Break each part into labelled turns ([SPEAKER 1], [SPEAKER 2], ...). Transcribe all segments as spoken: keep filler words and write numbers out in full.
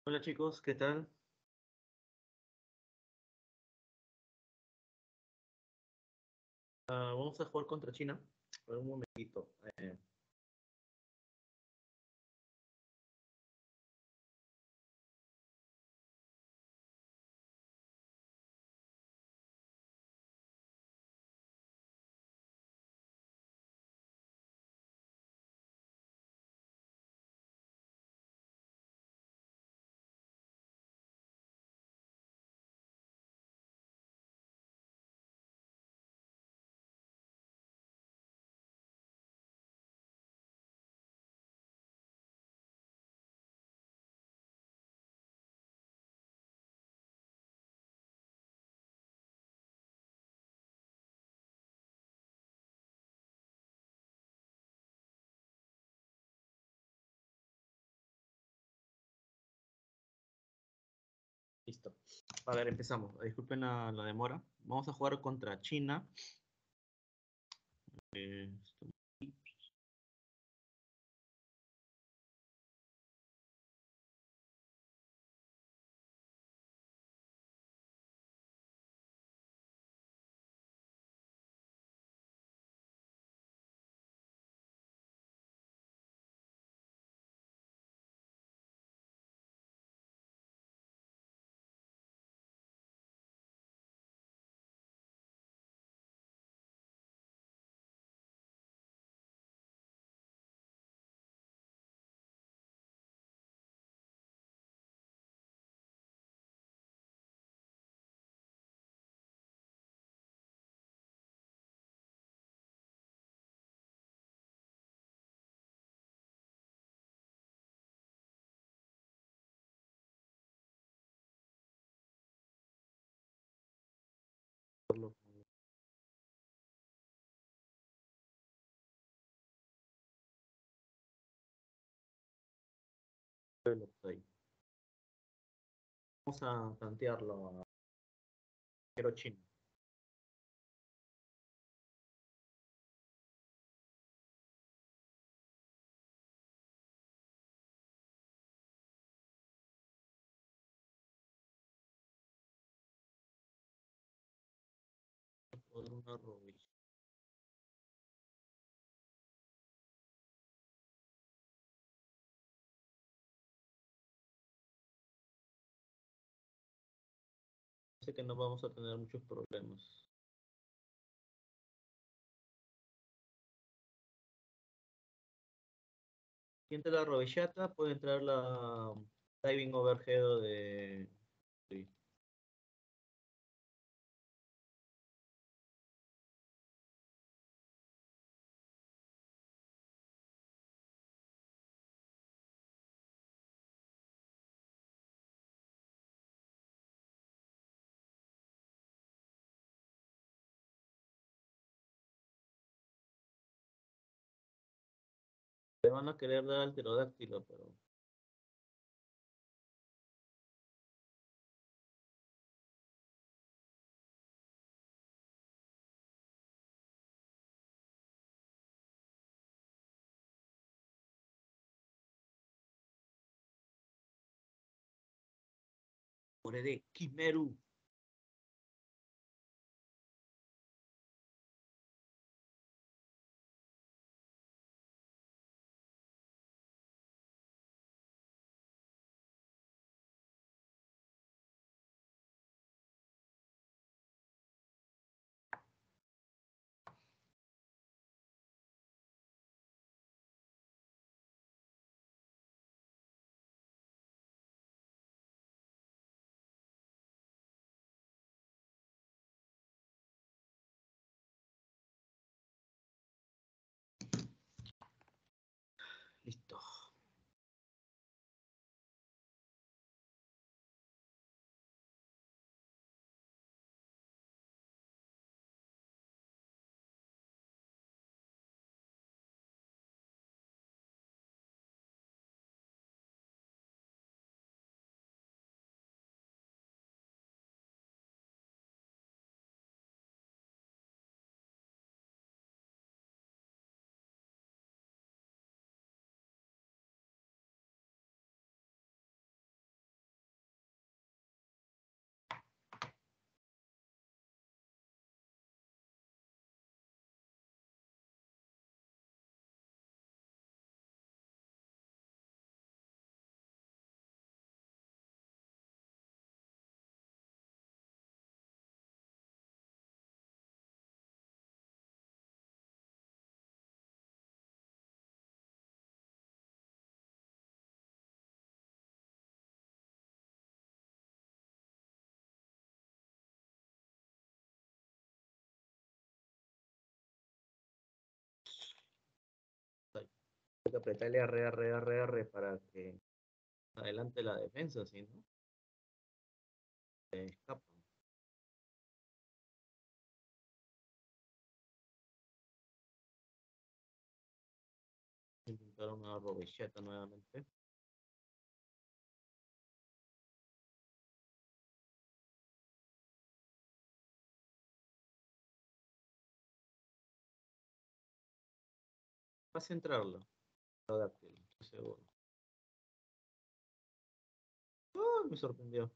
[SPEAKER 1] Hola chicos, ¿qué tal? Ah, vamos a jugar contra China. Por un momentito. Eh, listo. A ver, empezamos. Disculpen la, la demora. Vamos a jugar contra China. Eh, esto- Vamos a plantearlo a pero China. Por una rodilla. Sé que no vamos a tener muchos problemas. Siente la rodillata, puede entrar la diving overhead de... sí. Le van a querer dar al pterodáctilo, pero por de Kimeru. Hay que apretarle R, R, R, R para que adelante la defensa, ¿sí, no? Se escapa. Intentar una robecheta nuevamente. Va a centrarlo. Dáctilo, estoy seguro. Ah, me sorprendió.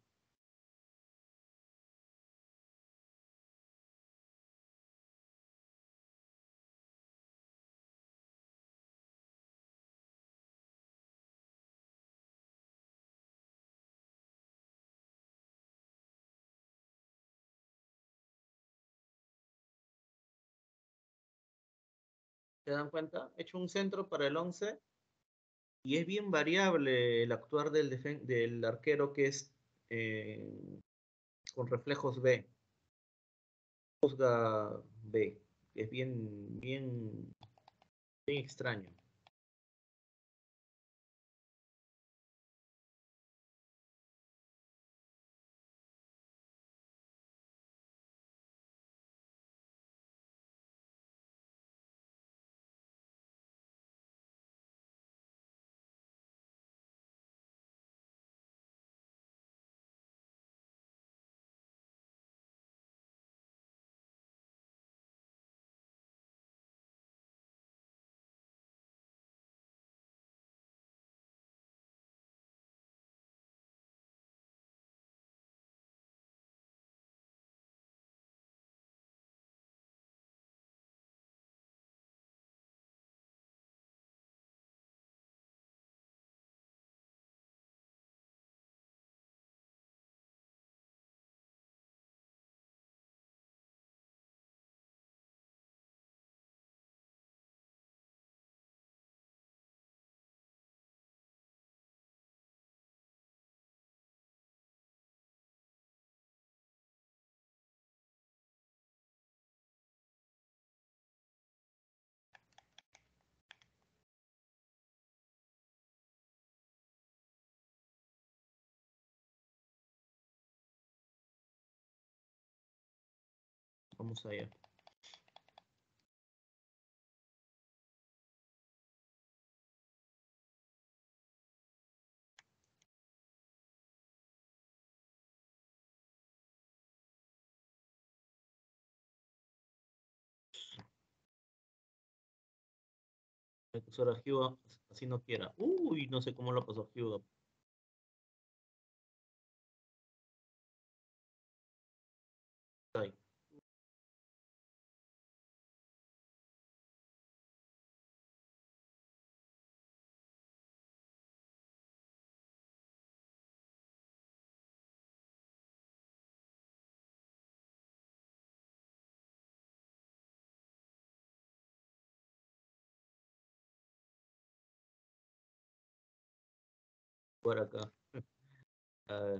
[SPEAKER 1] ¿Se dan cuenta? He hecho un centro para el once y es bien variable el actuar del, defen- del arquero que es eh, con reflejos B, juzga B, que es bien, bien, bien extraño. Vamos allá. Voy a acusar a Hyuga, así no quiera. Uy, no sé cómo lo pasó Hyuga. Ahí. Por acá. A ver,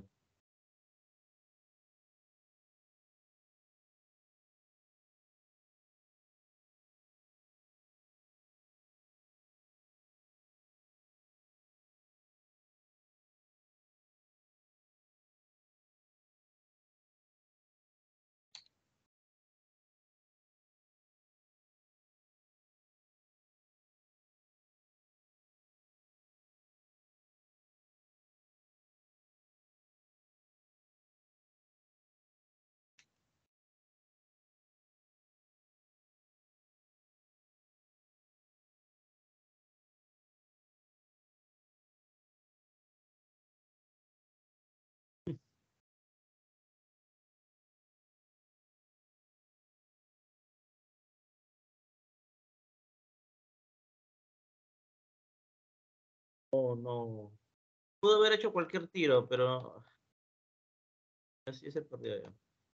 [SPEAKER 1] oh no. Pudo haber hecho cualquier tiro, pero así se perdió ya.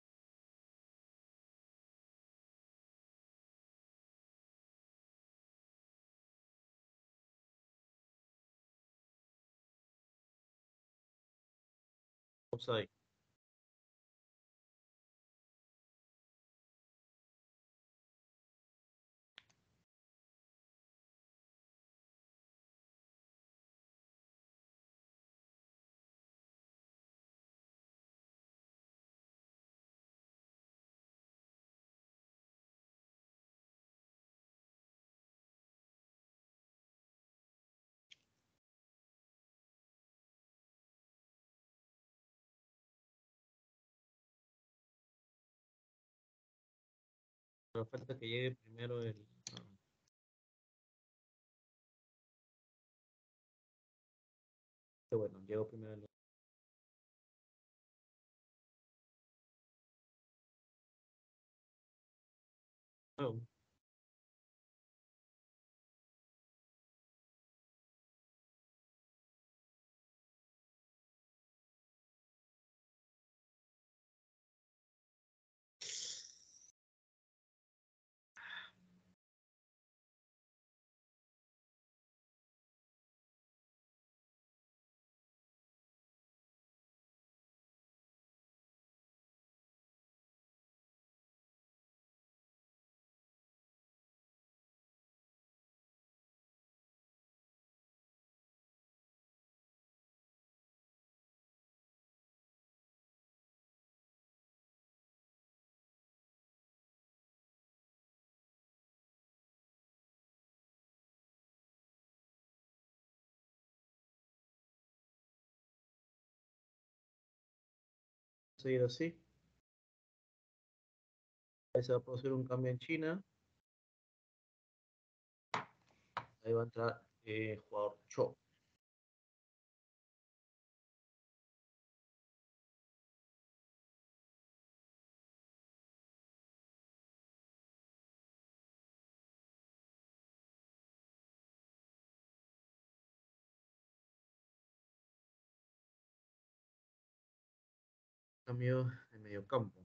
[SPEAKER 1] Offside. Pero falta que llegue primero el... ah, qué bueno, llegó primero el... Oh, seguir así. Ahí se va a producir un cambio en China. Ahí va a entrar eh, jugador Cho. Cambio en medio campo.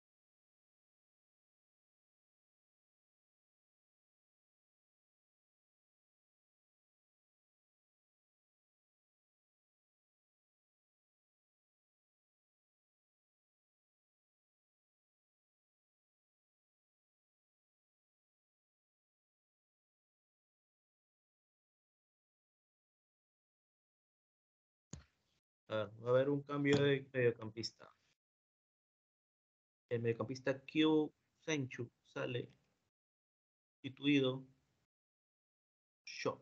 [SPEAKER 1] A ver, va a haber un cambio de mediocampista. El mediocampista Q Senchu sale sustituido Sho.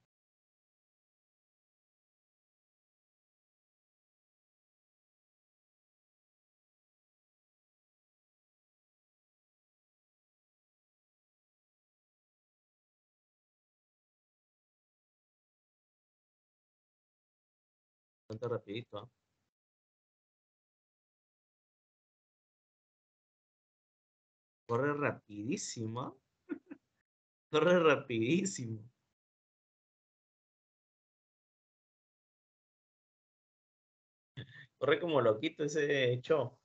[SPEAKER 1] Bastante rapidito, ¿ah? Corre rapidísimo, ¿ah? Corre rapidísimo. Corre como loquito ese Cho.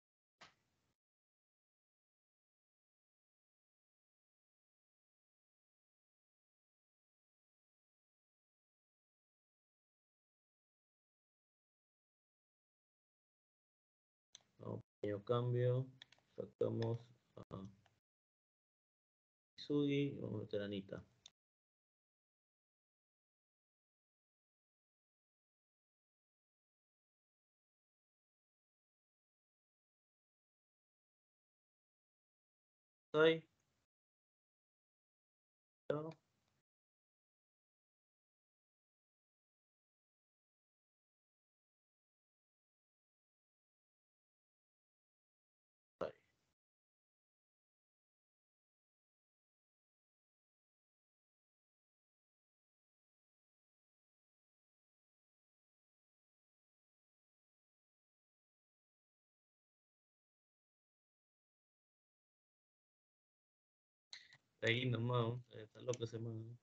[SPEAKER 1] No, pequeño cambio. Sacamos a Sugi y vamos a meter a Anita. Ahí, ya, ahí. Ahí nomás, eh, está loco ese man.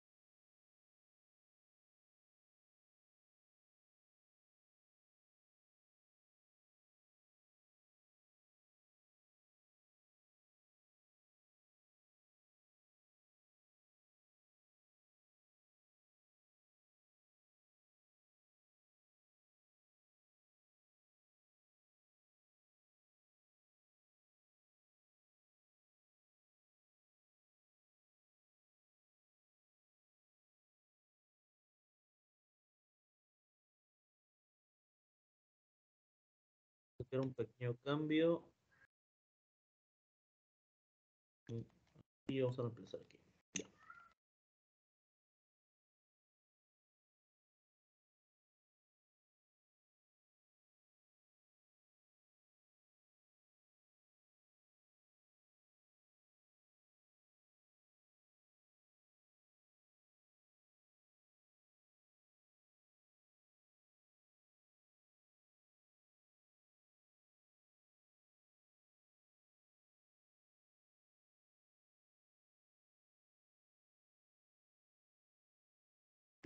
[SPEAKER 1] Quiero un pequeño cambio y vamos a reemplazar aquí.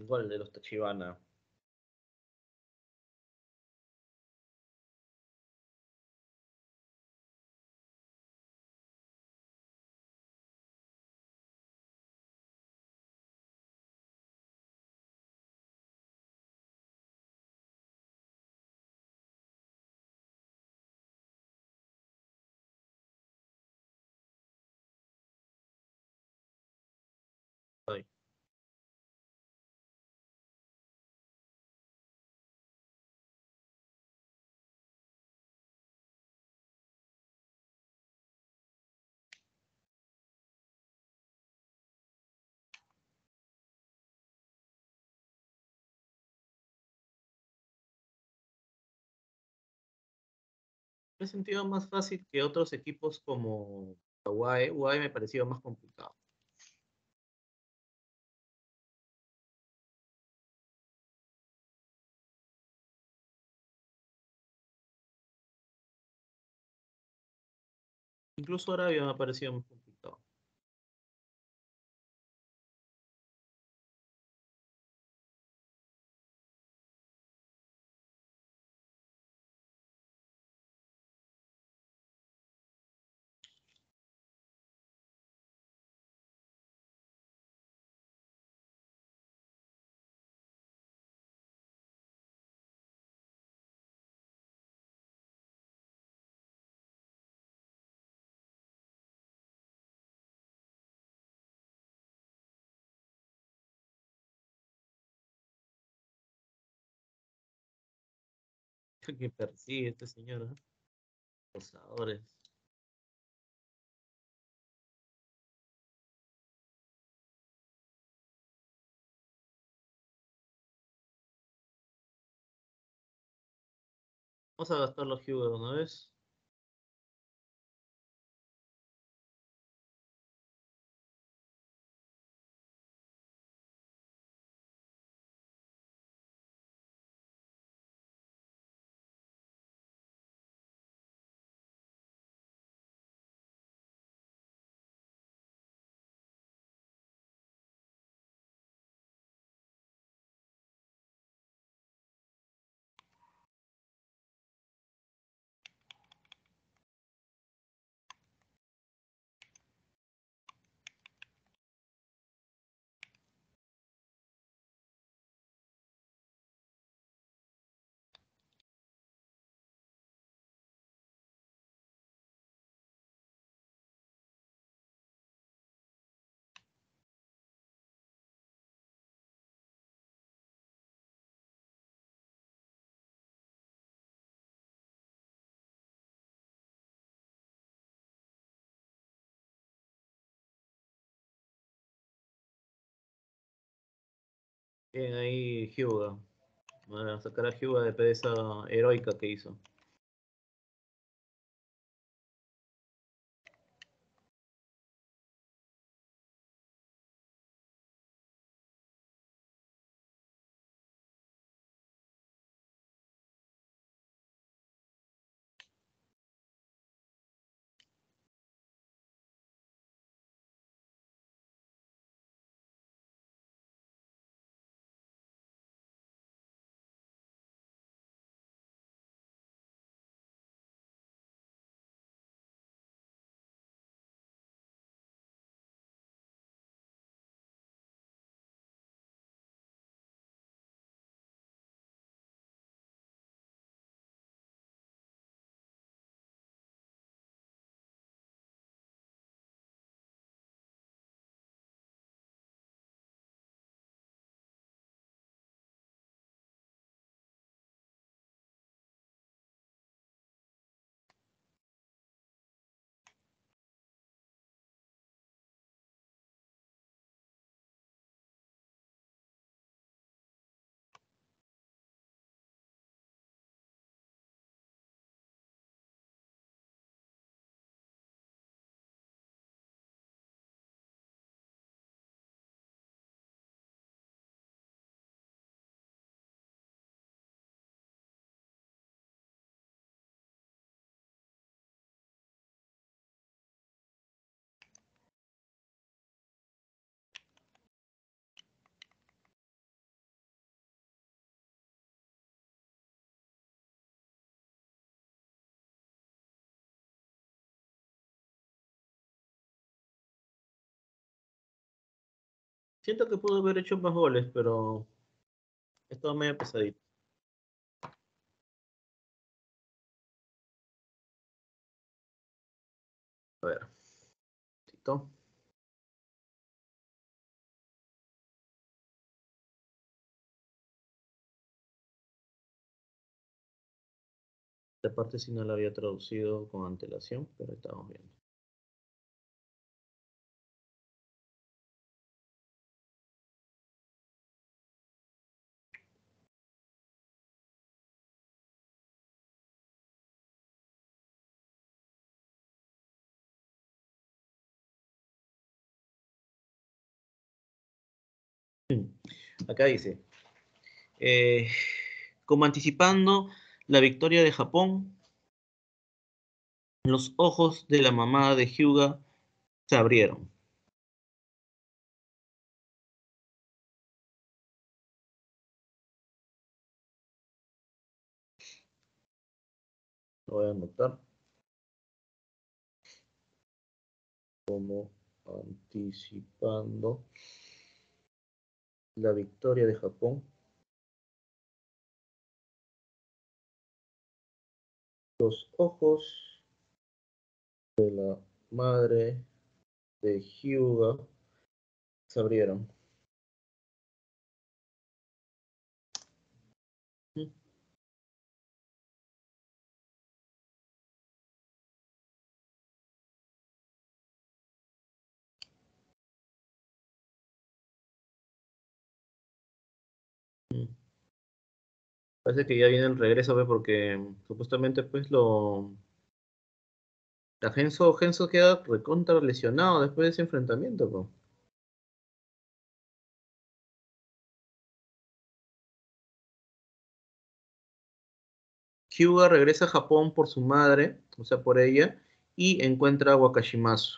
[SPEAKER 1] Igual de los Tachibana. Ay, me he sentido más fácil que otros equipos como U A E. U A E me pareció más complicado. Incluso Arabia me ha parecido más complicado. Que persigue este señor, ¿eh? Acosadores. Vamos a gastar los Hugo de una vez. Bien, ahí Hyuga. Voy a sacar a Hyuga de esa heroica que hizo. Siento que pudo haber hecho más goles, pero estaba medio pesadito. A ver, Tito. Esta parte sí no la había traducido con antelación, pero estamos viendo. Acá dice, eh, como anticipando la victoria de Japón, los ojos de la mamá de Hyuga se abrieron. Lo voy a anotar como anticipando la victoria de Japón. Los ojos de la madre de Hyuga se abrieron. Parece que ya viene el regreso, ¿ve? Porque supuestamente pues lo... La Genso, Genso queda recontra lesionado después de ese enfrentamiento, po. Hyuga regresa a Japón por su madre, o sea, por ella, y encuentra a Wakashimasu.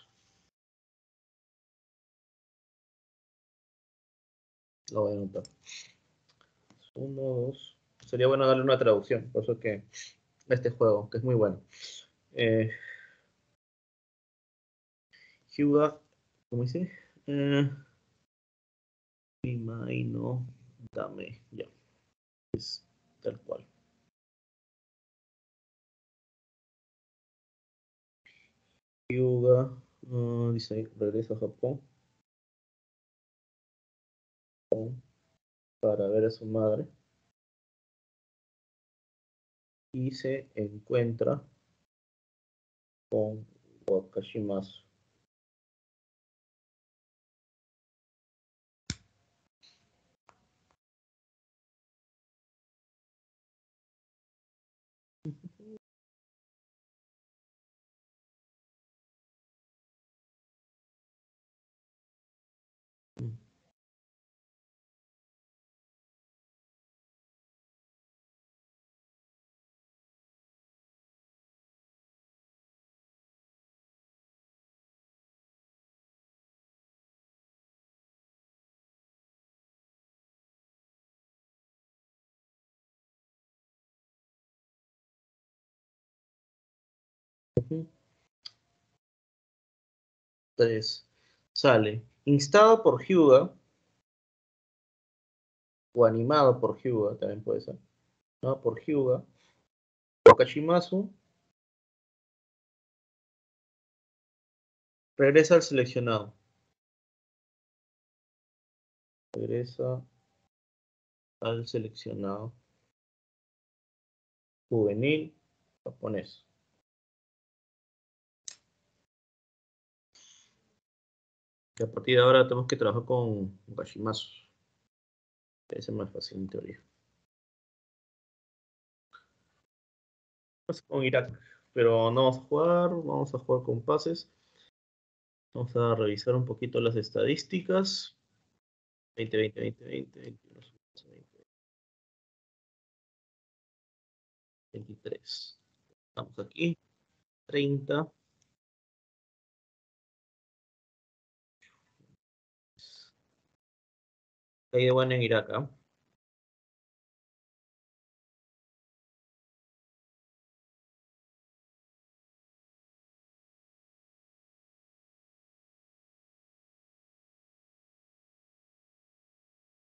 [SPEAKER 1] Lo voy a anotar. Uno, dos. Sería bueno darle una traducción, por eso que este juego, que es muy bueno. Eh, Hyuga, ¿cómo dice? Eh, Imai no dame, ya, es tal cual. Hyuga, uh, dice ahí, regresa a Japón para ver a su madre y se encuentra con Wakashimasu. Entonces, sale instado por Hyuga o animado por Hyuga, también puede ser, ¿no? Por Hyuga, Wakashimasu regresa al seleccionado. Regresa al seleccionado juvenil japonés. Y a partir de ahora tenemos que trabajar con Wakashimasu. Debe ser más fácil en teoría. Vamos con Irak, pero no vamos a jugar, vamos a jugar con pases. Vamos a revisar un poquito las estadísticas. veinte, veinte, veinte, veinte, veintiuno, veinte, veintitrés. Estamos aquí. treinta. Ahí de bueno en Irak, ¿ah?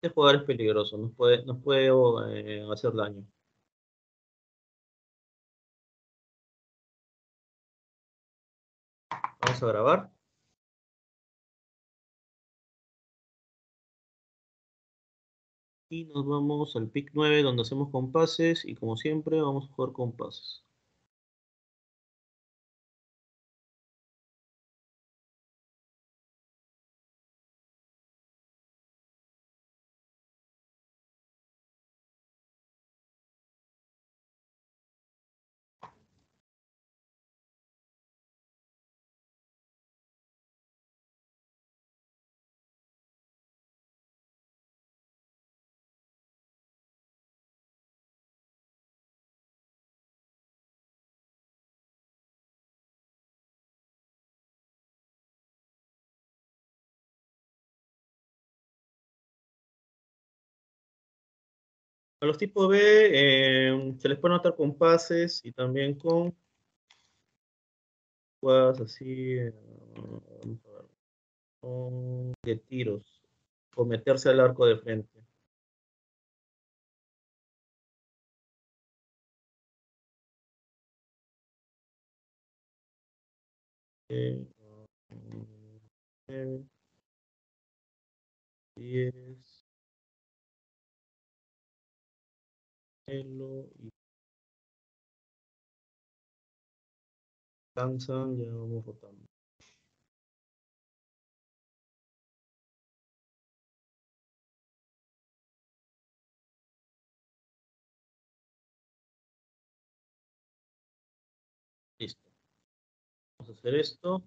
[SPEAKER 1] Este jugador es peligroso, nos puede, nos puede eh, hacer daño. Vamos a grabar. Y nos vamos al pick nueve donde hacemos compases y como siempre vamos a jugar compases. A los tipos B eh, se les puede anotar con pases y también con jugadas así, eh, vamos a ver, con de tiros o meterse al arco de frente. Eh, nueve, diez, Elo y cansan, ya vamos rotando. Listo. Vamos a hacer esto.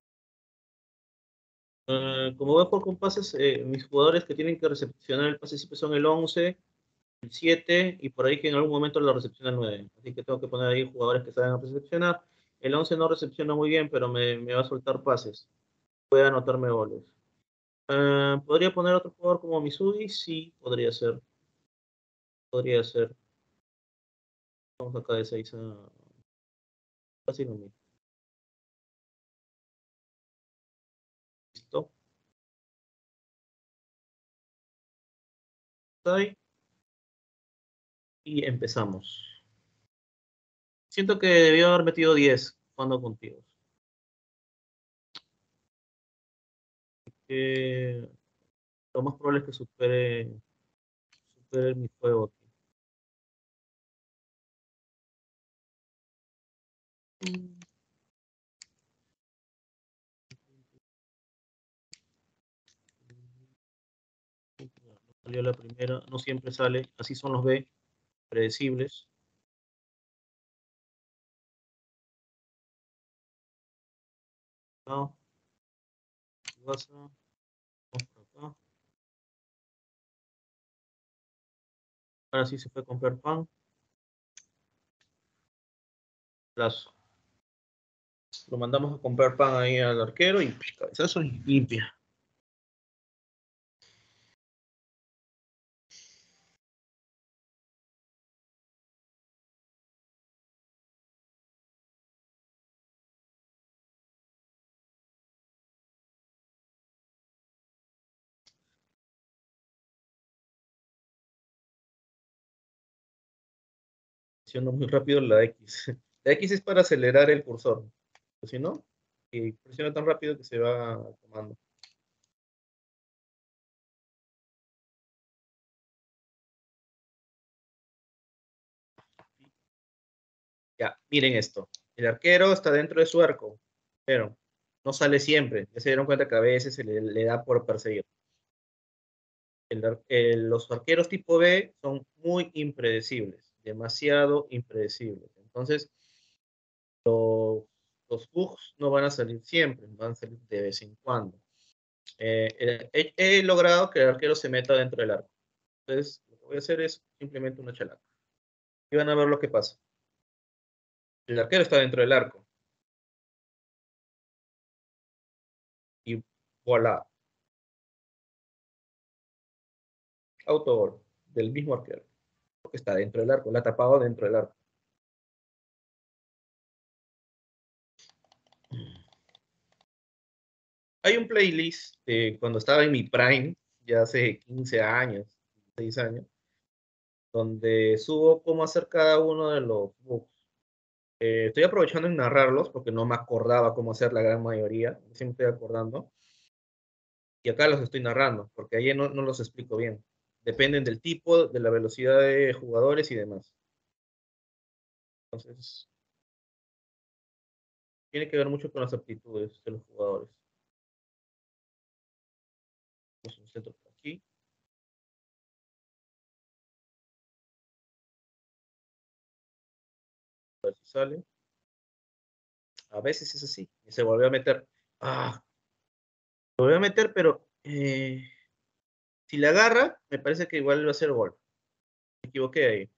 [SPEAKER 1] Uh, como voy por compases, eh, mis jugadores que tienen que recepcionar el pase siempre son el once, el siete y por ahí que en algún momento lo recepciona el nueve. Así que tengo que poner ahí jugadores que saben recepcionar. El once no recepciona muy bien, pero me, me va a soltar pases. Puede anotarme goles. Uh, ¿Podría poner otro jugador como Misugi? Sí, podría ser. Podría ser. Vamos acá de seis a... Casi lo mismo. Listo. Ahí. Y empezamos. Siento que debió haber metido diez cuando contigo. Eh, lo más probable es que supere, supere mi juego aquí. No salió la primera, no siempre sale. Así son los B, predecibles. No, WhatsApp, vamos por acá. Ahora sí se fue a comprar pan. Plazo. Lo mandamos a comprar pan ahí al arquero y psh, cabezazo y limpia. Presiono muy rápido la X. La X es para acelerar el cursor. Si no, y presiona tan rápido que se va tomando. Ya, miren esto. El arquero está dentro de su arco, pero no sale siempre. Ya se dieron cuenta que a veces se le, le da por perseguir. El, el, los arqueros tipo B son muy impredecibles, demasiado impredecibles. Entonces, los, los bugs no van a salir siempre, van a salir de vez en cuando. Eh, he, he, logrado que el arquero se meta dentro del arco. Entonces, lo que voy a hacer es simplemente una chalaca. Y van a ver lo que pasa. El arquero está dentro del arco. Y voilà, autogol del mismo arquero. Porque está dentro del arco, la ha tapado dentro del arco. Hay un playlist eh, cuando estaba en mi prime ya hace quince años, seis años, donde subo cómo hacer cada uno de los bugs. Eh, estoy aprovechando en narrarlos porque no me acordaba cómo hacer la gran mayoría, sí me estoy acordando, y acá los estoy narrando, porque ayer no, no los explico bien. Dependen del tipo, de la velocidad de jugadores y demás. Entonces, tiene que ver mucho con las aptitudes de los jugadores. Vamos a un centro por aquí, a ver si sale. A veces es así, y se volvió a meter. Ah, lo voy a meter, pero eh, si la agarra, me parece que igual va a ser gol. Me equivoqué ahí.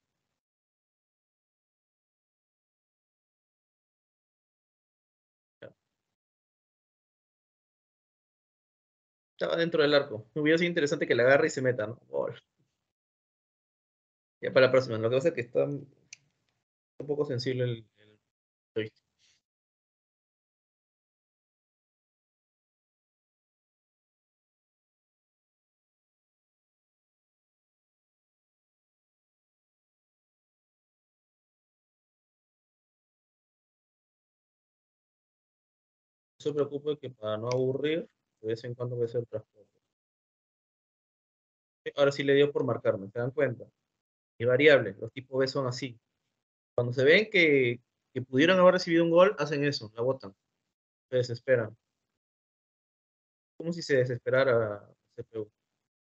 [SPEAKER 1] Estaba dentro del arco. Me hubiera sido interesante que la agarre y se meta, ¿no? Gol. Ya para la próxima. Lo que pasa es que está un poco sensible el, el joystick. No se preocupe que para no aburrir, de vez en cuando voy a hacer otras cosas. Ahora sí le dio por marcarme, ¿se dan cuenta? Y variable, los tipos B son así. Cuando se ven que, que pudieron haber recibido un gol, hacen eso, la botan, se desesperan. Como si se desesperara C P U.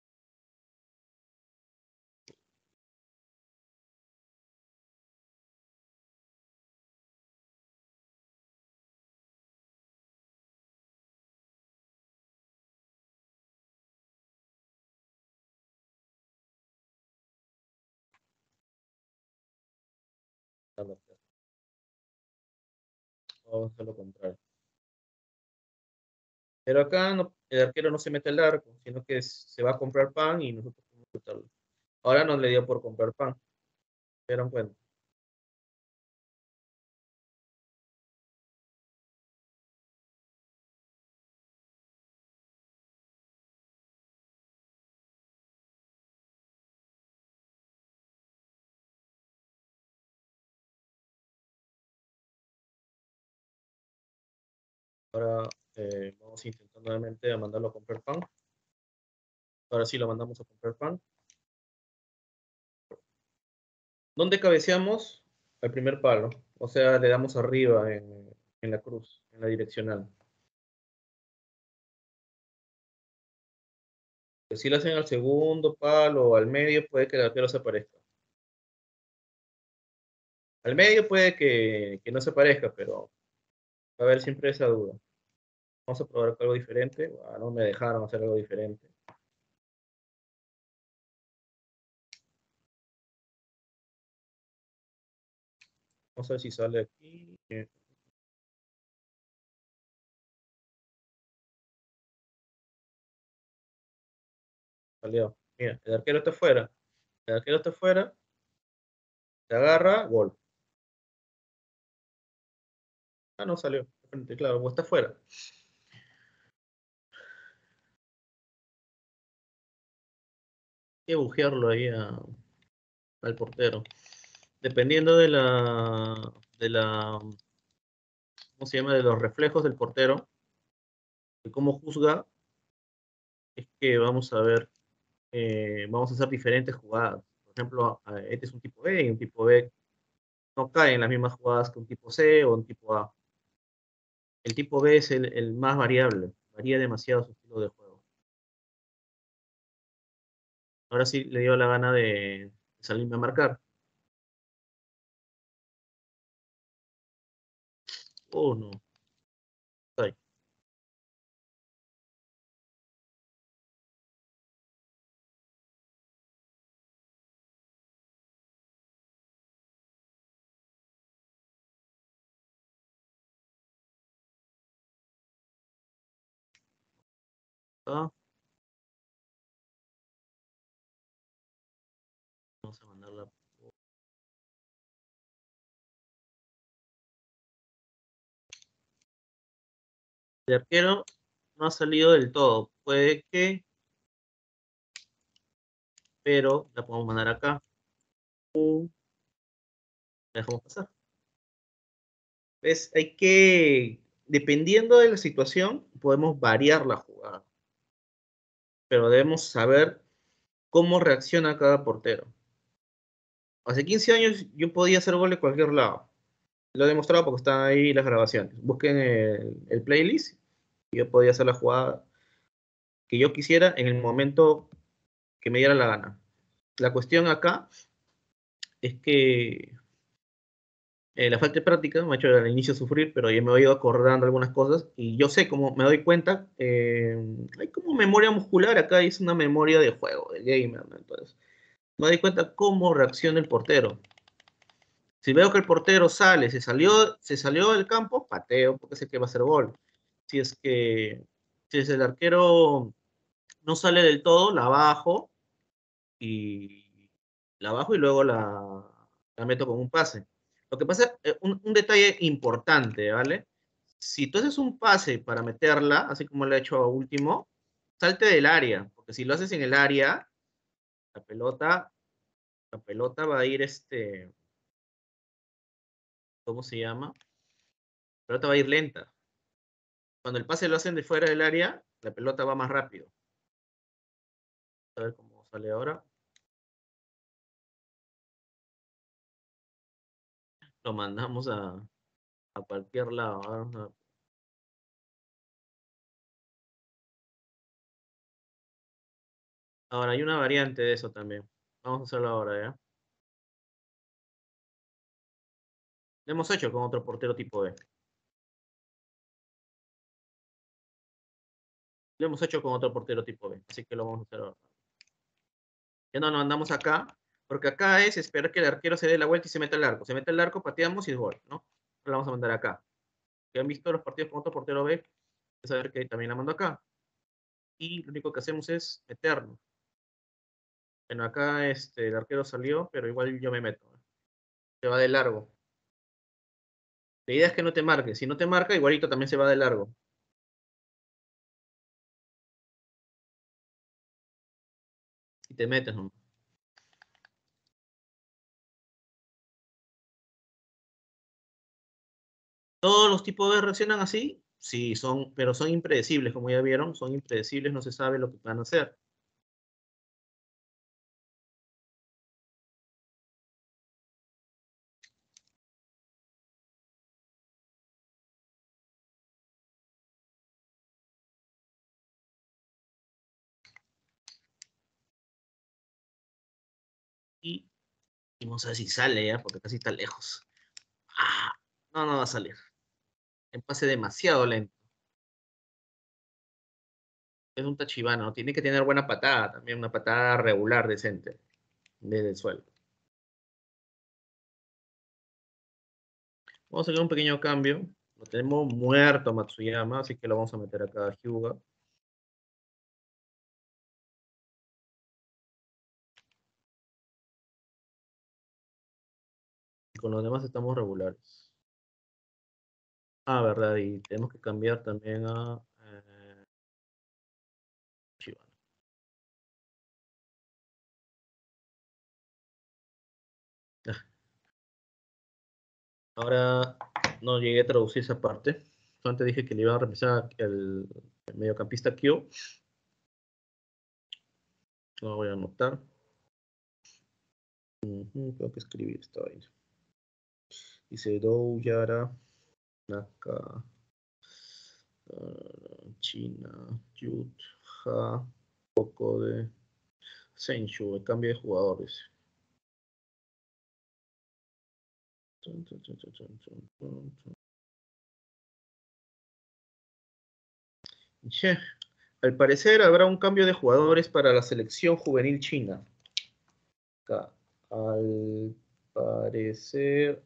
[SPEAKER 1] Vamos a hacer lo contrario. Pero acá no, el arquero no se mete al arco, sino que es- se va a comprar pan y nosotros podemos disfrutarlo. Ahora no le dio por comprar pan, ¿se dieron cuenta? Ahora eh, vamos a intentar nuevamente a mandarlo a comprar pan. Ahora sí lo mandamos a comprar pan. ¿Dónde cabeceamos? Al primer palo. O sea, le damos arriba en, en la cruz, en la direccional. Si lo hacen al segundo palo o al medio, puede que el arquero se aparezca. Al medio puede que, que no se aparezca, pero va a haber siempre esa duda. Vamos a probar algo diferente. Ah, no me dejaron hacer algo diferente. Vamos a ver si sale aquí. Eh, Salió. Mira, el arquero está fuera. El arquero está fuera. Se agarra, gol. Ah, no salió. Claro, o está fuera. Hay que bujearlo ahí a- al portero. Dependiendo de la, de la, ¿cómo se llama? De los reflejos del portero, de cómo juzga, es que vamos a ver, eh, vamos a hacer diferentes jugadas. Por ejemplo, eh, este es un tipo B y un tipo B no cae en las mismas jugadas que un tipo C o un tipo A. El tipo B es el, el más variable, varía demasiado su estilo de juego. Ahora sí le dio la gana de salirme a marcar. Oh, no. Ahí está. Vamos a mandarla. El arquero no ha salido del todo. Puede que pero la podemos mandar acá. Uh, la dejamos pasar. ¿Ves? Hay que, dependiendo de la situación, podemos variar la jugada, pero debemos saber cómo reacciona cada portero. Hace quince años yo podía hacer gol de cualquier lado. Lo he demostrado porque están ahí las grabaciones. Busquen el, el playlist y yo podía hacer la jugada que yo quisiera en el momento que me diera la gana. La cuestión acá es que eh, la falta de práctica me ha hecho al inicio sufrir, pero ya me he ido acordando algunas cosas y yo sé cómo me doy cuenta. Eh, hay como memoria muscular acá, es una memoria de juego, de gamer, ¿no? Entonces, me doy cuenta cómo reacciona el portero. Si veo que el portero sale, se salió, se salió del campo, pateo, porque sé que va a ser gol. Si es que si es el arquero no sale del todo, la bajo y la bajo y luego la, la meto con un pase. Lo que pasa, eh, un, un detalle importante, ¿vale? Si tú haces un pase para meterla, así como lo he hecho a último, salte del área, porque si lo haces en el área, la pelota, la pelota va a ir, este, ¿cómo se llama? La pelota va a ir lenta. Cuando el pase lo hacen de fuera del área, la pelota va más rápido. A ver cómo sale ahora. Lo mandamos a, a cualquier lado. Ahora, ahora, hay una variante de eso también. Vamos a hacerlo ahora, ¿ya? Lo hemos hecho con otro portero tipo B. Lo hemos hecho con otro portero tipo B. Así que lo vamos a hacer ahora. Ya no nos mandamos acá, porque acá es esperar que el arquero se dé la vuelta y se meta al arco. Se mete al arco, pateamos y es gol, ¿no? Lo vamos a mandar acá. Que han visto los partidos con otro portero B, es saber que también la mando acá. Y lo único que hacemos es meternos. Bueno, acá este, el arquero salió, pero igual yo me meto. Se va de largo. La idea es que no te marque. Si no te marca, igualito también se va de largo. Y te metes, ¿no? ¿Todos los tipos de reaccionan así? Sí, son, pero son impredecibles, como ya vieron. Son impredecibles, no se sabe lo que van a hacer. Y, y vamos a ver si sale ya, porque casi está lejos. Ah, no, no va a salir. El pase demasiado lento. Es un tachibano. Tiene que tener buena patada también, una patada regular, decente, desde el suelo. Vamos a hacer un pequeño cambio. Lo tenemos muerto a Matsuyama, así que lo vamos a meter acá a Hyuga. Y con los demás estamos regulares. Ah, verdad, y tenemos que cambiar también a eh, Chivano. Ah, ahora no llegué a traducir esa parte. Antes dije que le iba a revisar el, el mediocampista Kyo. Lo voy a anotar. Ujú, tengo que escribir esta vaina. Dice Dou, Yara, Naka, uh, China, Yut, Ha, poco de Senshu, el cambio de jugadores. Che, al parecer habrá un cambio de jugadores para la selección juvenil china. Acá. Al parecer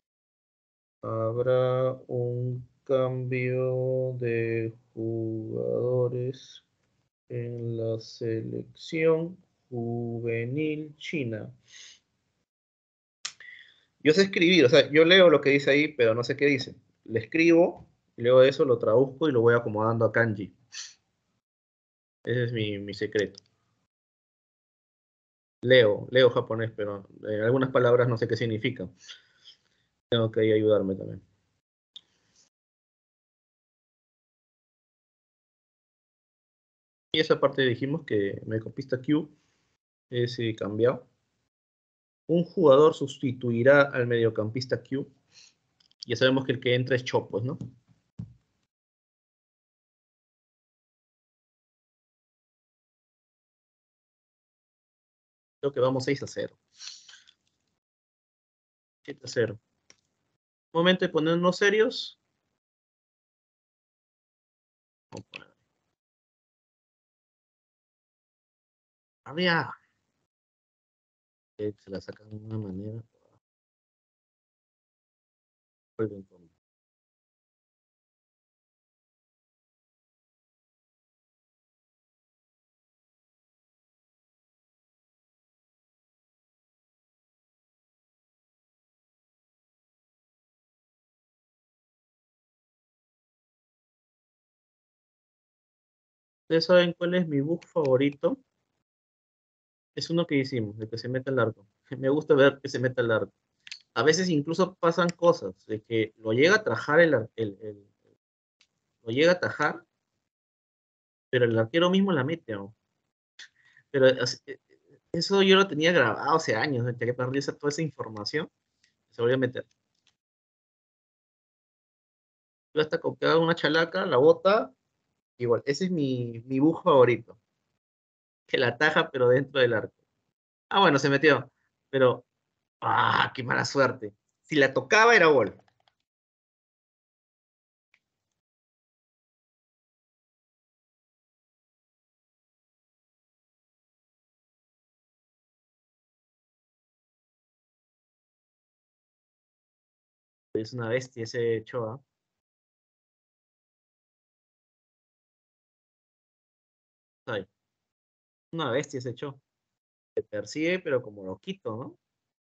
[SPEAKER 1] habrá un cambio de jugadores en la selección juvenil china. Yo sé escribir, o sea, yo leo lo que dice ahí, pero no sé qué dice. Le escribo, y luego de eso lo traduzco y lo voy acomodando a kanji. Ese es mi, mi secreto. Leo, leo japonés, pero eh, algunas palabras no sé qué significan. Tengo que ahí ayudarme también. Y esa parte dijimos que mediocampista Q es eh, cambiado. Un jugador sustituirá al mediocampista Q. Ya sabemos que el que entra es Chop, pues, ¿no? Creo que vamos seis a cero. siete a cero. Momento de ponernos serios. Había. Se la sacan de una manera. ¿Ustedes saben cuál es mi bug favorito? Es uno que hicimos, de que se meta el arco. Me gusta ver que se meta el arco. A veces incluso pasan cosas, de que lo llega a tajar el, ar- el- el- lo llega a tajar, pero el arquero mismo la mete, ¿no? Pero es- eh, eso yo lo tenía grabado hace años, ¿no? Que perdí esa, toda esa información, se volvió a meter. Yo hasta copiaba una chalaca, la bota, igual. Ese es mi, mi bug favorito, que la taja, pero dentro del arco. Ah, bueno, se metió, pero, ah, qué mala suerte. Si la tocaba era gol. Es una bestia ese Choa. ¿Sabes? Una bestia ese Choa. Te persigue, pero como loquito, ¿no?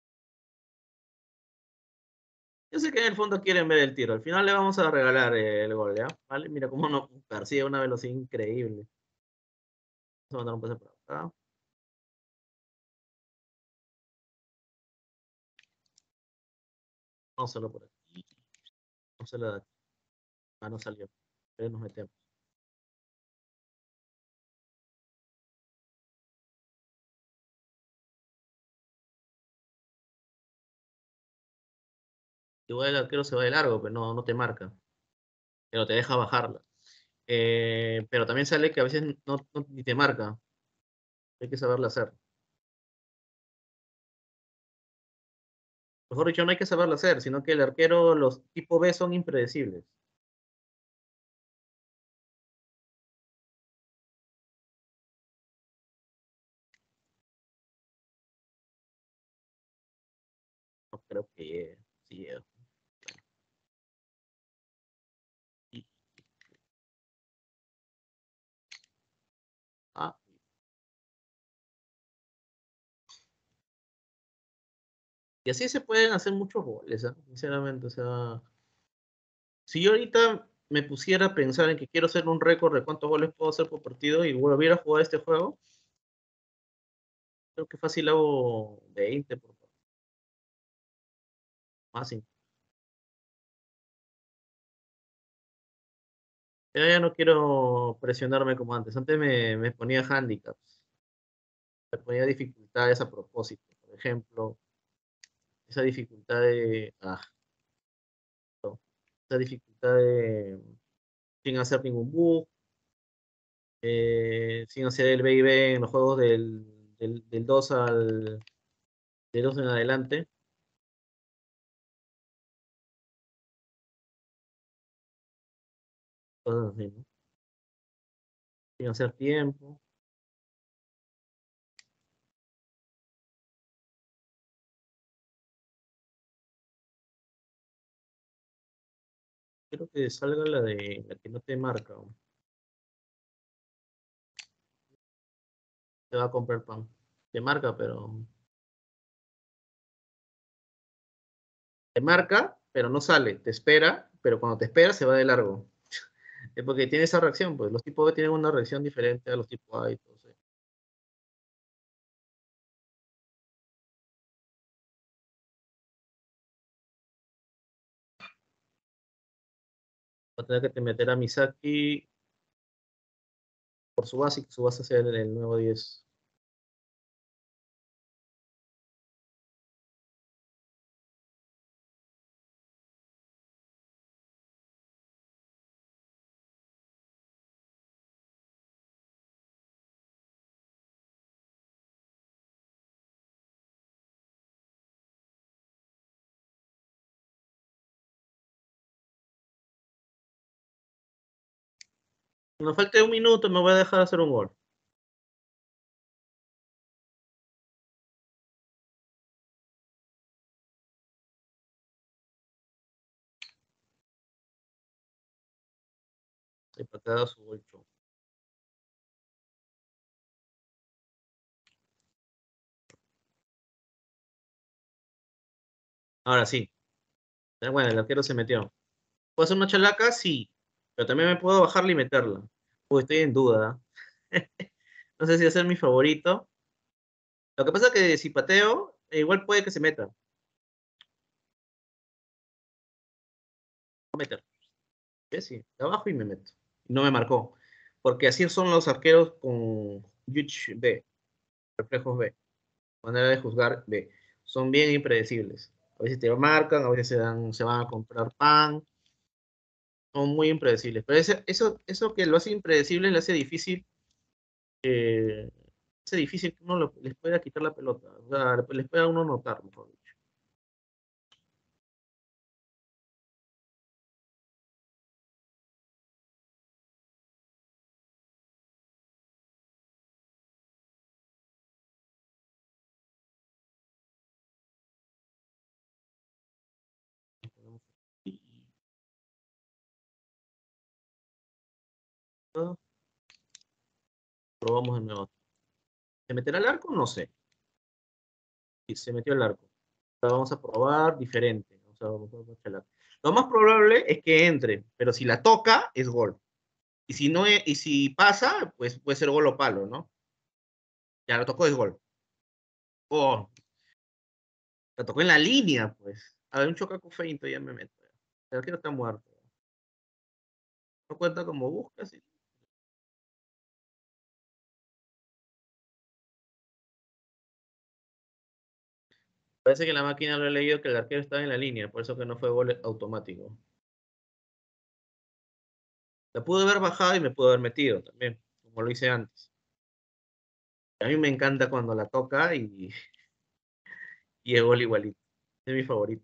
[SPEAKER 1] Yo sé que en el fondo quieren ver el tiro. Al final le vamos a regalar eh, el gol, ¿ya? ¿Vale? Mira cómo no persigue a una velocidad increíble. Vamos a mandar un pase por acá. Vamos a hacerlo por aquí. Vamos a hacerlo de aquí. Ah, no salió. Pero nos metemos. Igual el arquero se va de largo, pero no, no te marca. Pero te deja bajarla. Eh, pero también sale que a veces no, no- ni te marca. Hay que saberlo hacer. Mejor dicho, no hay que saberlo hacer, sino que el arquero, los tipo B son impredecibles. No creo que llegue. Sí llega. Y, ah, y así se pueden hacer muchos goles, ¿ah? Sinceramente. O sea, si yo ahorita me pusiera a pensar en que quiero hacer un récord de cuántos goles puedo hacer por partido y volviera a jugar este juego, creo que fácil hago veinte por partido, más. Ya, ya no quiero presionarme como antes. Antes me, me ponía handicaps, me ponía dificultades a propósito. Por ejemplo, esa dificultad de. Ah, no, esa dificultad de. Sin hacer ningún bug, eh, sin hacer el B y B en los juegos del, del, del dos al. Del dos en adelante. Cosas así, ¿no? Sin hacer tiempo. Quiero que salga la de la que no te marca, ¿no? Te va a comprar pan. Te marca, pero. Te marca, pero no sale. Te espera, pero cuando te espera se va de largo. Es porque tiene esa reacción, pues los tipos B tienen una reacción diferente a los tipos A y todo eso. a tener que meter a Misaki por su base, que su base sea el, el nuevo diez. Nos falta un minuto, me voy a dejar hacer un gol. He pateado su gol. Ahora sí. Bueno, el arquero se metió. ¿Puedo hacer una chalaca? Sí. Pero también me puedo bajarla y meterla. Uy, estoy en duda. No sé si hacer mi favorito. Lo que pasa es que si pateo, eh, igual puede que se meta. Voy a meter. ¿Ves? Sí, de abajo y me meto. No me marcó. Porque así son los arqueros con Yuch B, reflejos B. Manera de juzgar B. Son bien impredecibles. A veces te marcan, a veces se, dan, se van a comprar pan. Son muy impredecibles. Pero ese- eso, eso que lo hace impredecible le hace difícil. Eh, hace difícil que uno lo- les pueda quitar la pelota. O sea, les pueda uno notar, mejor dicho. Y todo, probamos de nuevo. ¿Se meterá al arco? No sé. Sí, se metió al arco. Ahora vamos a probar diferente. Vamos a, vamos a probar el arco. Lo más probable es que entre, pero si la toca, es gol. Y si no, e- y si pasa, pues puede ser gol o palo, ¿no? Ya lo tocó, es gol. Oh, la tocó en la línea, pues. A ver, un chocaco feinto, ya me meto. El arquero está muerto. No cuenta como busca, sí. Parece que la máquina lo ha leído que el arquero estaba en la línea, por eso que no fue gol automático. La pude haber bajado y me pudo haber metido también, como lo hice antes. A mí me encanta cuando la toca y, y es gol igualito. Es mi favorito.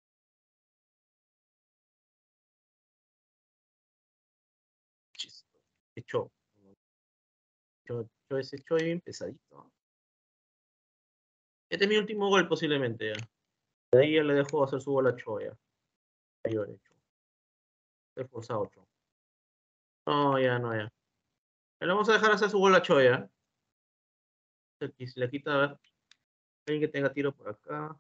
[SPEAKER 1] Chis, echó. Echó, echó ese echó bien pesadito. Este es mi último gol posiblemente ya. De ahí ya le dejo hacer su gol a Choya. Ahí lo he hecho. Estoy forzado, Cho. No, ya, no, ya. Le vamos a dejar hacer su gol a Choya. Se le quita, a ver. Alguien que tenga tiro por acá.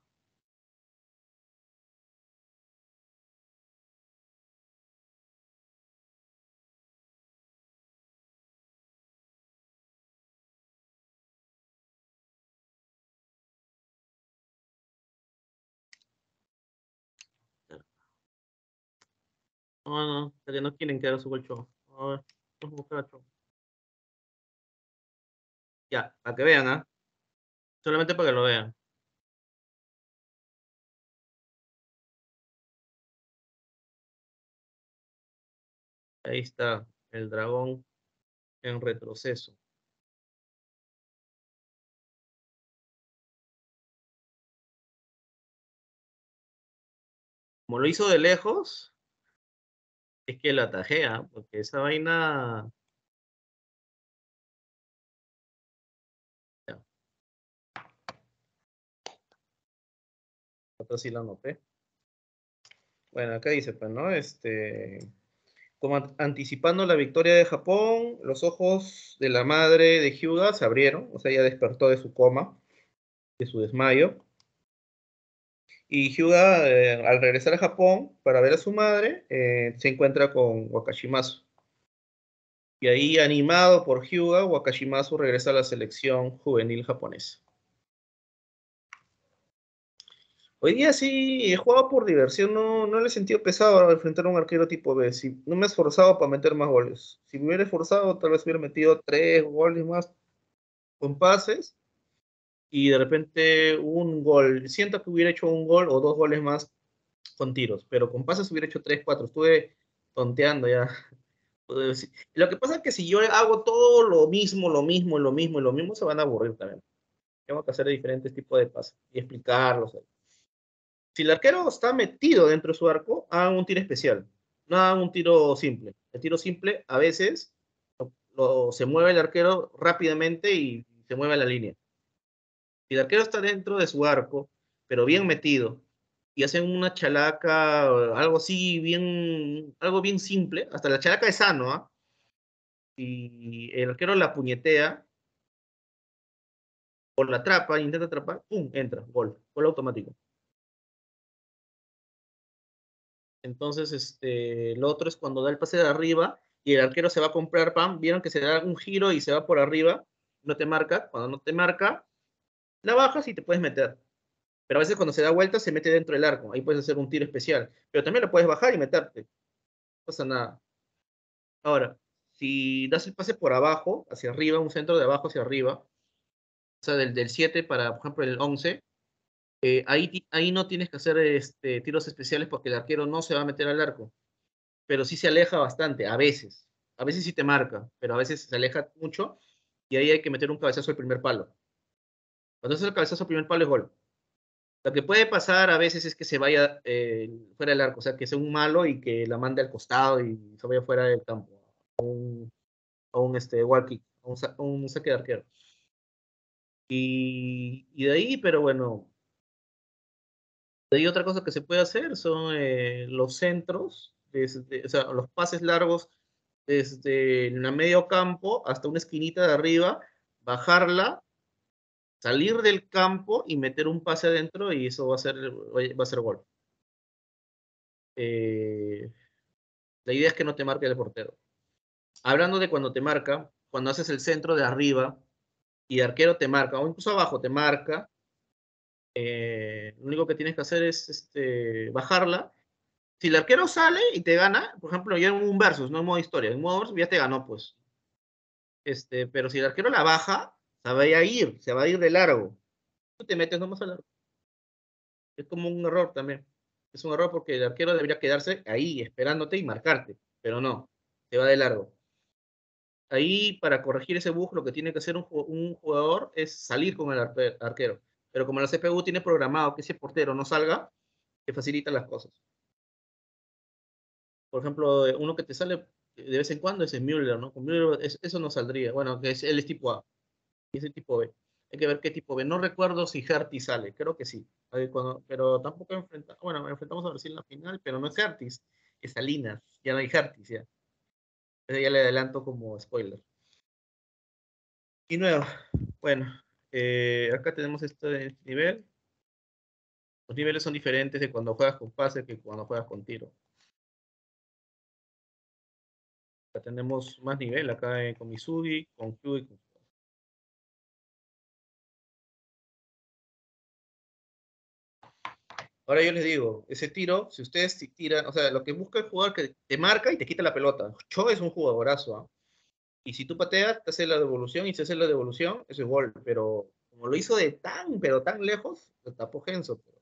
[SPEAKER 1] No, no, que no quieren que haga su gol Cho. A ver, vamos a buscar a Cho. Ya, para que vean, ¿ah? Solamente para que lo vean. Ahí está el dragón en retroceso. Como lo hizo de lejos, es que la tajea, porque esa vaina. Ya, otra sí la noté. Bueno, acá dice, pues, ¿no? Este, como an- anticipando la victoria de Japón, los ojos de la madre de Hyuga se abrieron, o sea, ella despertó de su coma, de su desmayo. Y Hyuga, eh, al regresar a Japón para ver a su madre, eh, se encuentra con Wakashimasu. Y ahí, animado por Hyuga, Wakashimasu regresa a la selección juvenil japonesa. Hoy día sí he jugado por diversión, no, no le he sentido pesado enfrentar a un arquero tipo B. Si, no me he esforzado para meter más goles. Si me hubiera esforzado, tal vez hubiera metido tres goles más con pases y de repente un gol. Siento que hubiera hecho un gol o dos goles más con tiros, pero con pases hubiera hecho tres, cuatro. Estuve tonteando ya. Pues, lo que pasa es que si yo hago todo lo mismo, lo mismo, lo mismo y lo mismo, se van a aburrir también. Tengo que hacer diferentes tipos de pases y explicarlos. Si el arquero está metido dentro de su arco, hagan un tiro especial. No hagan un tiro simple. El tiro simple, a veces, lo, lo- se mueve el arquero rápidamente y se mueve a la línea. Si el arquero está dentro de su arco, pero bien metido, y hacen una chalaca, algo así, bien, algo bien simple, hasta la chalaca es sano, ¿ah? Y el arquero la puñetea, o la atrapa, intenta atrapar, ¡pum! Entra, gol, gol automático. Entonces, este, lo otro es cuando da el pase de arriba y el arquero se va a comprar pan, vieron que se da un giro y se va por arriba, no te marca, cuando no te marca, la bajas y te puedes meter. Pero a veces cuando se da vuelta se mete dentro del arco, ahí puedes hacer un tiro especial, pero también lo puedes bajar y meterte, no pasa nada. Ahora, si das el pase por abajo, hacia arriba, un centro de abajo hacia arriba, o sea, del, del siete para, por ejemplo, el once, eh, ahí, ahí no tienes que hacer este, tiros especiales porque el arquero no se va a meter al arco, pero sí se aleja bastante, a veces. A veces sí te marca, pero a veces se aleja mucho y ahí hay que meter un cabezazo al primer palo. Cuando haces el cabezazo al primer palo es gol. Lo que puede pasar a veces es que se vaya eh, fuera del arco, o sea, que sea un malo y que la mande al costado y se vaya fuera del campo, a un este, walkie, a un, sa- un saque de arquero. Y, y de ahí, pero bueno, de ahí otra cosa que se puede hacer son eh, los centros, desde, o sea, los pases largos desde el medio campo hasta una esquinita de arriba, bajarla, salir del campo y meter un pase adentro y eso va a ser, va a ser gol. Eh, la idea es que no te marque el portero. Hablando de cuando te marca, cuando haces el centro de arriba y el arquero te marca, o incluso abajo te marca, eh, lo único que tienes que hacer es este, bajarla. Si el arquero sale y te gana, por ejemplo, ya en un versus, no en modo historia, en modo versus ya te ganó, pues. Este, pero si el arquero la baja, se va a ir, se va a ir de largo. Tú te metes nomás al largo. Es como un error también. Es un error porque el arquero debería quedarse ahí esperándote y marcarte, pero no, se va de largo. Ahí, para corregir ese bug, lo que tiene que hacer un, un jugador es salir con el arquero. Pero como la C P U tiene programado que ese portero no salga, te facilita las cosas. Por ejemplo, uno que te sale de vez en cuando es el Müller, ¿no? Con Müller es, eso no saldría. Bueno, que es, él es tipo A y ese tipo B. Hay que ver qué tipo B. No recuerdo si Herty sale, creo que sí. Ahí cuando, pero tampoco enfrentamos, bueno, enfrentamos a Brasil en la final, pero no es Hertis, es Salinas. Ya no hay Hertis, ya. Eso ya le adelanto como spoiler. Y nuevo, bueno, eh, acá tenemos este nivel. Los niveles son diferentes de cuando juegas con pase que cuando juegas con tiro. Acá tenemos más nivel, acá eh, con Misugi, con Q y con... Ahora yo les digo, ese tiro, si ustedes ti- tiran, o sea, lo que busca el jugador que te marca y te quita la pelota. Cho es un jugadorazo, ¿ah? Y si tú pateas, te hace la devolución y si hace la devolución, eso es gol. Pero como lo hizo de tan, pero tan lejos, lo tapó Genso. Pero,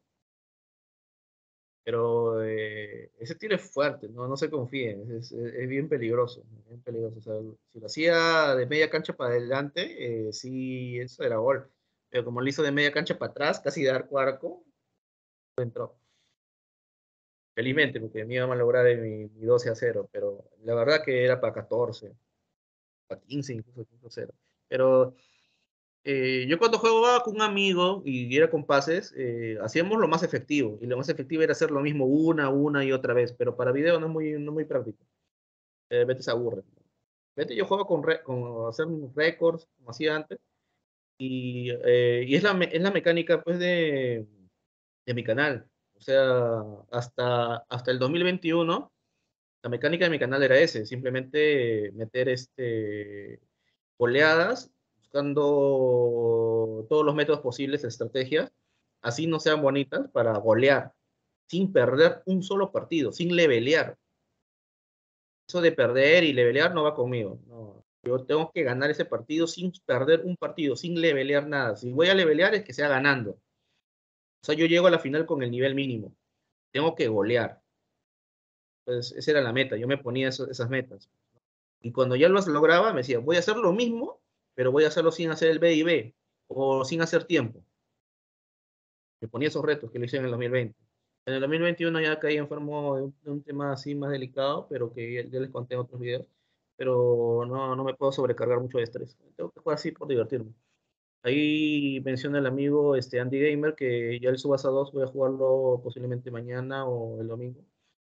[SPEAKER 1] pero, eh, ese tiro es fuerte, no, no se confíen, es, es- es bien peligroso, bien peligroso. O sea, si lo hacía de media cancha para adelante, eh, sí, eso era gol. Pero como lo hizo de media cancha para atrás, casi de arco a arco, entró. Felizmente, porque me iba a malograr en mi, mi doce a cero, pero la verdad que era para catorce, para quince, incluso quince a cero. Pero eh, yo cuando jugaba con un amigo y era con pases, eh, hacíamos lo más efectivo, y lo más efectivo era hacer lo mismo una, una y otra vez, pero para video no es muy, no es muy práctico. Eh, Vete se aburre. Vete yo juego con, re- con hacer récords, como hacía antes, y, eh, y es, la, me- es la mecánica pues de, de mi canal. O sea, hasta, hasta el dos mil veintiuno la mecánica de mi canal era ese, simplemente meter este, oleadas, buscando todos los métodos posibles, estrategias, así no sean bonitas, para golear, sin perder un solo partido, sin levelear. Eso de perder y levelear no va conmigo. No. Yo tengo que ganar ese partido sin perder un partido, sin levelear nada. Si voy a levelear es que sea ganando. O sea, yo llego a la final con el nivel mínimo. Tengo que golear. Entonces, esa era la meta. Yo me ponía eso, esas metas. Y cuando ya los lograba, me decía, voy a hacer lo mismo, pero voy a hacerlo sin hacer el B y B, o sin hacer tiempo. Me ponía esos retos que lo hice en el dos mil veinte. En el dos mil veintiuno ya caí enfermo de un, de un tema así más delicado, pero que ya, ya les conté en otros videos. Pero no, no me puedo sobrecargar mucho de estrés. Tengo que jugar así por divertirme. Ahí menciona el amigo este, Andy Gamer que ya el Subasa dos voy a jugarlo posiblemente mañana o el domingo.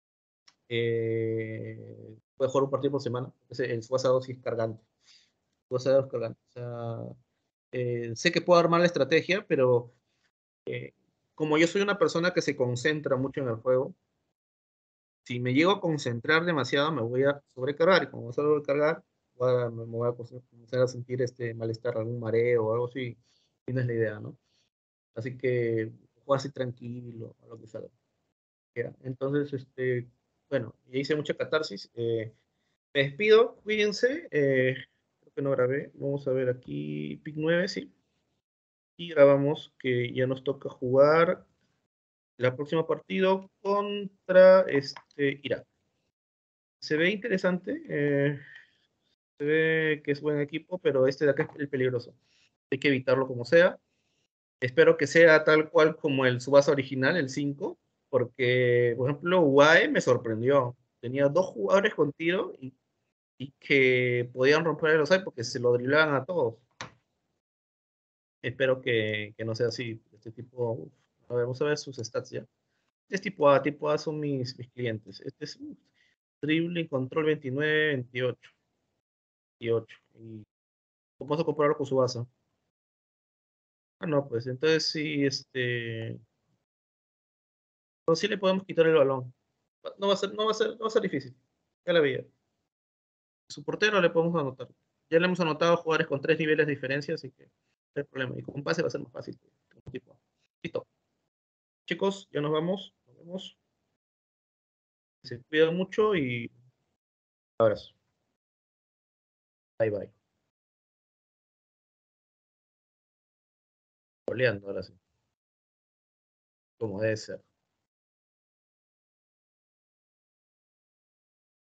[SPEAKER 1] Eh, voy a jugar un partido por semana. Ese- El Subasa dos sí es cargante. Subasa dos es cargante. O sea, eh, sé que puedo armar la estrategia, pero eh, como yo soy una persona que se concentra mucho en el juego, si me llego a concentrar demasiado, me voy a sobrecargar. Y como me voy a sobrecargar, voy a- me voy a comenzar a sentir este malestar, algún mareo o algo así. Y no es la idea, ¿no? Así que juego así tranquilo, a lo que salga. ¿Ya? Entonces, este, bueno, ya hice mucha catarsis. Eh, me despido, cuídense. Eh, creo que no grabé. Vamos a ver aquí, pick nueve sí. Y grabamos que ya nos toca jugar la próxima partido contra este Irak. Se ve interesante, eh, se ve que es buen equipo, pero este de acá es el peligroso. Hay que evitarlo como sea. Espero que sea tal cual como el Subasa original, el cinco, porque, por ejemplo, U A E me sorprendió. Tenía dos jugadores con tiro y, y que podían romper el offside porque se lo driblaban a todos. Espero que, que no sea así. Este tipo, a ver, vamos a ver sus stats ya. Este es tipo A, tipo A son mis, mis clientes. Este es uh, dribbling, control veintinueve, veintiocho, veintiocho. Y vamos a compararlo con su base. Ah, no, pues entonces sí, este. Pues sí le podemos quitar el balón. No va a ser, no va a ser, no va a ser difícil. Ya la veía. Su portero le podemos anotar. Ya le hemos anotado jugadores con tres niveles de diferencia, así que no hay problema. Y con pase va a ser más fácil. Tipo. Listo. Chicos, ya nos vamos. Nos vemos. Se cuidan mucho y abrazo. Bye bye. Goleando ahora sí. Como debe ser.